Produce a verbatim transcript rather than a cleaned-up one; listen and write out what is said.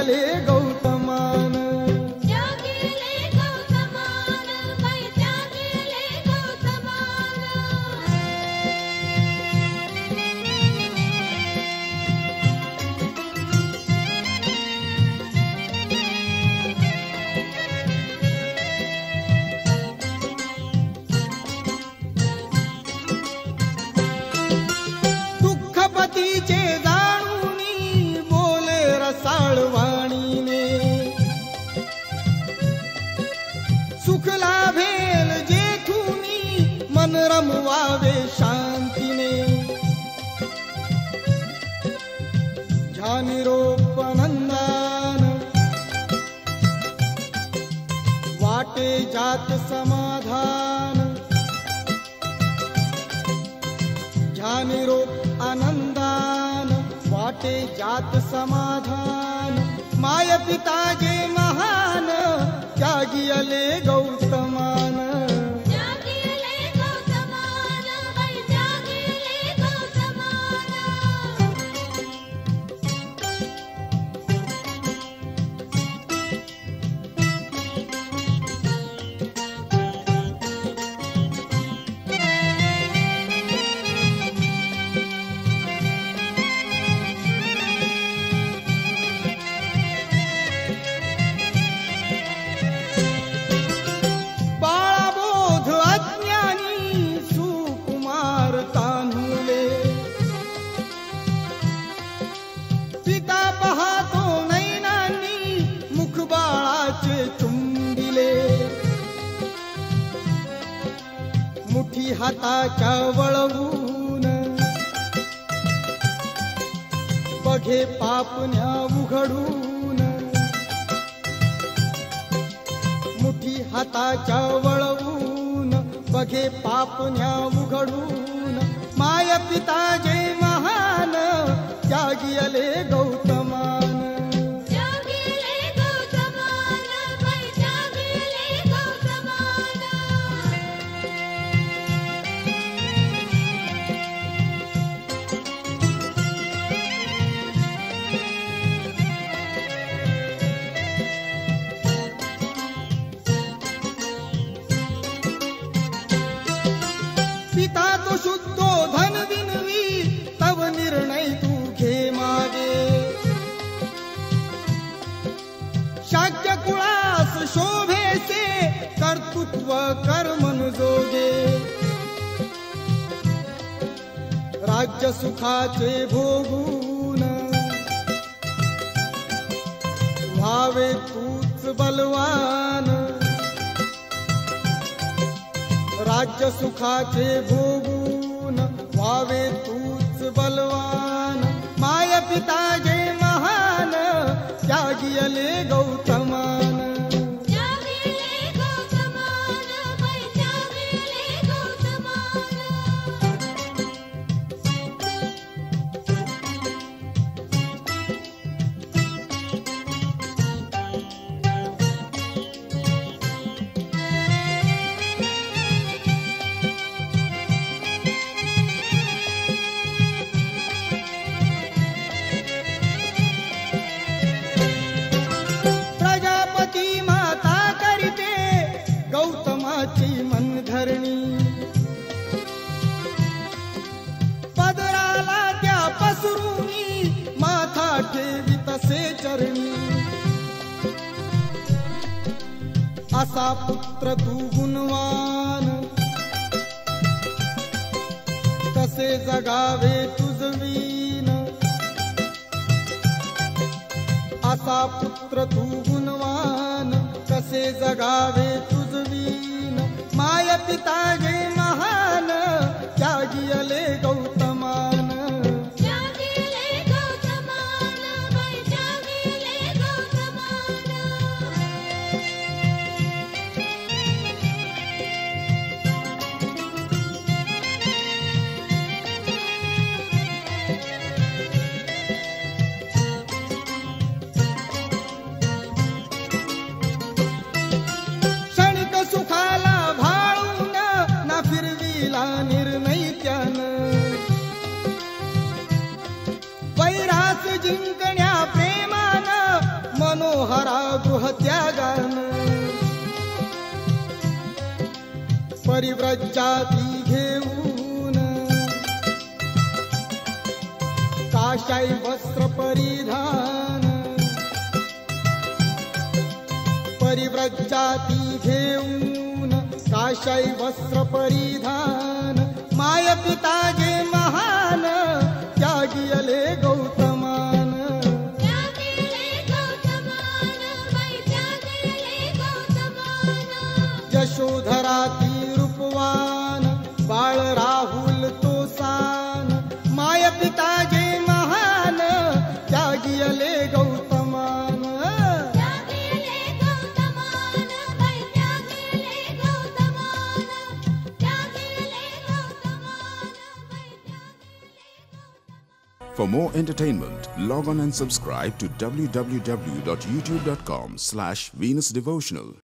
त्यागियले गौतमान त्यागिले गौतमान बाई त्यागिले गौतमान दुःखपतीचे जाणूनी बोले रसाळवाणीने सुख लाभेल जेठुनी मन रमवावे शांतीने ध्यानिरोपनंदन वाटे जात समाधान ध्यानिरोप आनंदान वाटे जात समाधान माय पिता जे महान त्यागियले गौतमान त्यागिले गौतमान बाई त्यागिले गौतमान बाळाबोध अज्ञानी सुकुमार तान्हुले पिता पाहतो नैनांनी मुख बाळाचे चुंबिले मुठी हाताच्या वळवून बघे पापण्या उघडून मुठी हाताच्या वळवून बघे पापण्या उघडून माय पिता जे महान त्यागियले गौतमान त्यागिले गौतमान बाई त्यागिले गौतमान पिता तो शुद्धो धन विनवी तव निर्णय तू घे मागे शाक्य कुळास शोभेसे कर्तृत्व कर्मन जोगे राज्य सुखाचे भोगून व्हावे तूच बलवान राज्य सुखाचे भोगून व्हावे तूच बलवान माय पिता जे महान त्यागियले गौतमान त्यागिले गौतमान बाई त्यागिले गौतमान प्रजापती माता करीते गौतमाची मनधरणी पदराला त्या पसरुनी माथा ठेवी तसे चरणी असा पुत्र तू गुणवान तसे जगावे तुझवीन असा पुत्र तू गुणवान कसे जगावे तुझवीन माय पिता जे महान त्यागियले गौतमान त्यागिले गौतमान बाई त्यागिले गौतमान क्षणिक सुखाला भाळून ना परिव्रजाती घेऊन काशाई वस्त्र परिधान परिव्रजाती घेऊन काशाई वस्त्र परिधान माय पिता जे महान त्यागिले गौतमान त्यागिले गौतमान बाई त्यागिले गौतमान यशोधराती रूपवान बाळ राहुल तो सान माय पिता जे महान त्यागिले गौतमान त्यागिले गौतमान बाई त्यागिले गौतमान त्यागिले गौतमान बाई त्यागिले For more entertainment, log on and subscribe to w w w dot youtube dot com slash Venus Devotional.